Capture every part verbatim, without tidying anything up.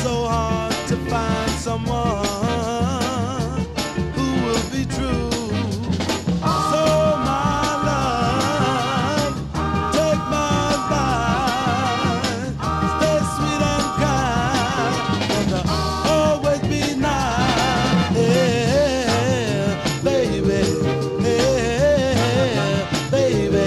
so hard to find someone who will be true. So my love, take my advice, stay sweet and kind, and always be nice, yeah, baby, yeah, baby,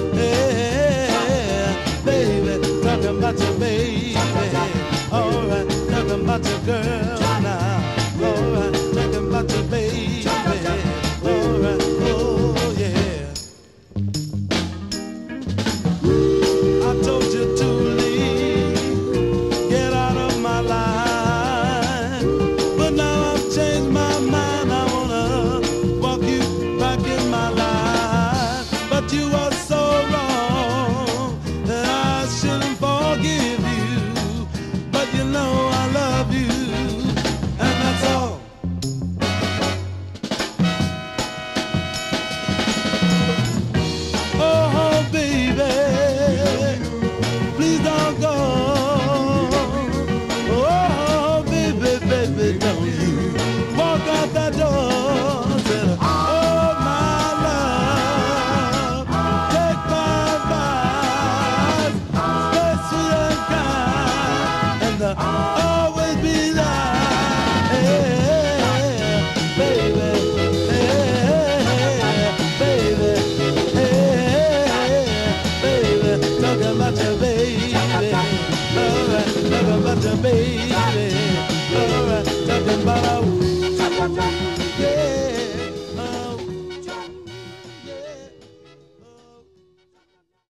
yeah, baby, talking about your baby, alright, talking about your girl now, alright, talking about your baby, alright, oh yeah. I told you to leave, get out of my life, but now I've changed my mind. I wanna walk you back in my life, but you are so wrong that I shouldn't forgive you. But you know I love you, and that's all. Oh, baby, please don't go. Oh, baby, baby, don't you walk out that door. Said, oh, my love, take my advice, stay sweet and kind, and uh, always be there, yeah, baby, yeah, baby, yeah, baby, talking about your baby, alright, talking about your baby.